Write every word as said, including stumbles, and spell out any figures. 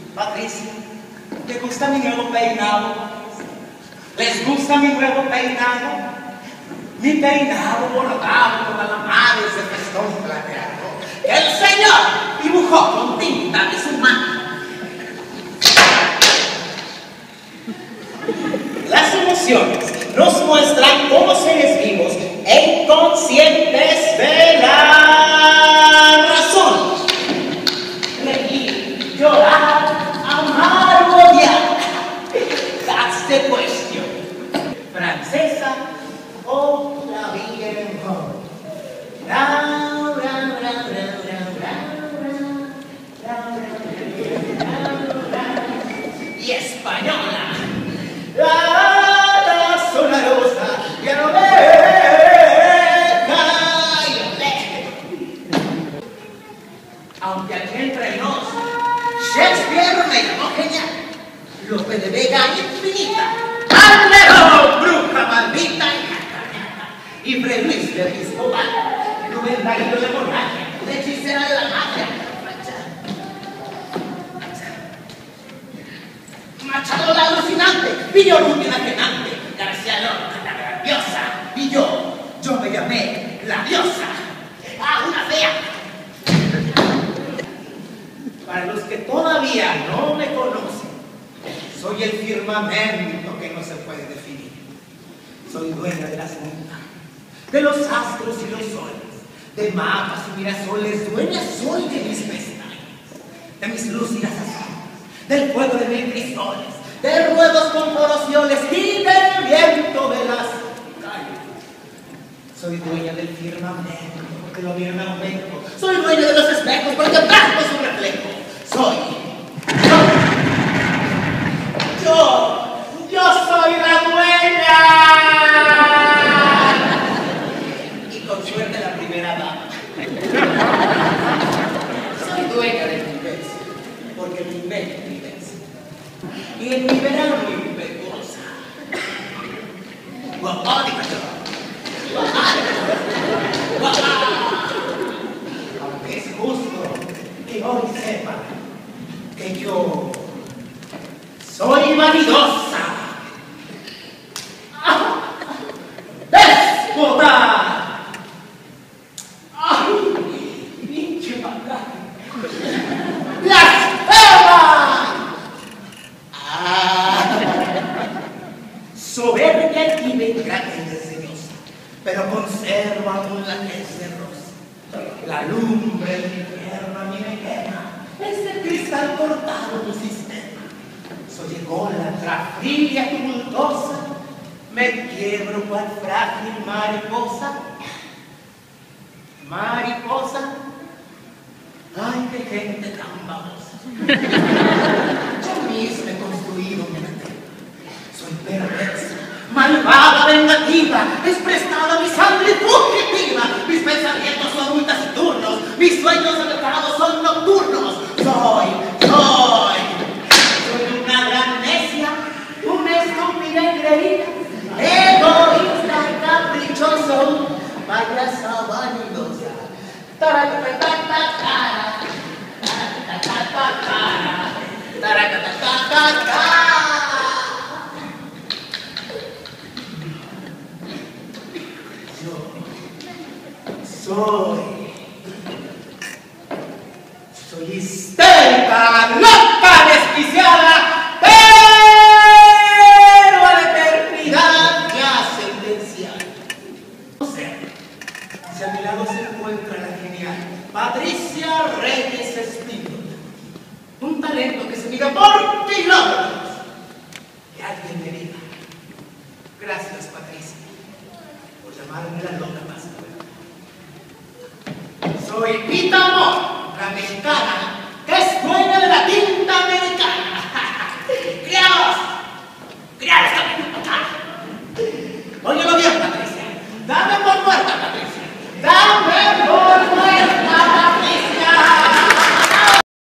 Patricia, ¿te gusta mi nuevo peinado? ¿Les gusta mi nuevo peinado? Mi peinado bordado con alamares de festón plateado que el Señor dibujó con tinta de su mano. Las emociones nos muestran como seres vivos e inconscientes de la razón. Reír, llorar, amar o odiar. That's the question. Francesa o la vieja. Ra, ra, ra, ra, ra, ra, ra, ra, ra, ra. Y española. La, la zona rosa, ya no me aunque aquí entre nos, Shakespeare me llamó genial, Lope de Vega infinita, Calderón, bruja maldita y y Fray Luis de Episcopal, Rubén Darío de Borraje, la hechicera de la magia, Machado la alucinante, Villorubio la genante, García Lorca la grandiosa, y yo, yo me llamé la diosa. ¡Ah, una fea! Para los que todavía no me conocen, soy el firmamento que no se puede definir. Soy dueña de las montañas, de los astros y los soles, de mapas y mirasoles, dueña soy de mis pestañas, de mis lúcidas azules, del fuego de mil crisoles, de ruedos con porosioles y del viento de las calles. Soy dueña del firmamento porque lo vieron en aumento. Soy dueña de los espejos porque bajo su reflejo. Soy yo, yo, yo soy la dueña. Y con suerte la primera dama. Soy dueña del universo porque me invento el universo. Y en mi verano impetuosa. Aunque es justo que hoy sepan que yo soy vanidosa, déspota, ay, pinche macana, blasfema, ah, soberbia y venganza desdeñosa, pero conserva aún la que es de rosa. La lumbre del infierno a mí me quema, este cristal cortado de sistema. Soy ególatra, fría, tumultuosa, me quiebro cual frágil mariposa. Mariposa, ay, qué gente tan babosa. Yo mismo he construido mi mente. Soy perversa, malvada, vengativa, es prestada mi sangre fugitiva. Mis pensamientos son muy taciturnos, mis sueños alejados son nocturnos. Soy, soy, soy una gran necia, una estúpida engreída, egoísta y caprichoso, payasa vanidosa. Taratatatara, taratatatara, taratatatara. Soy, soy histérica, loca, desquiciada, pero a la eternidad ya sentenciada. No sé si a mi lado se encuentra la genial Patricia Reyes Espínola, un talento que se mide por kilómetros. Que alguien me diga, gracias Patricia, por llamarme la loca más. Soy Pita Amor, la mexicana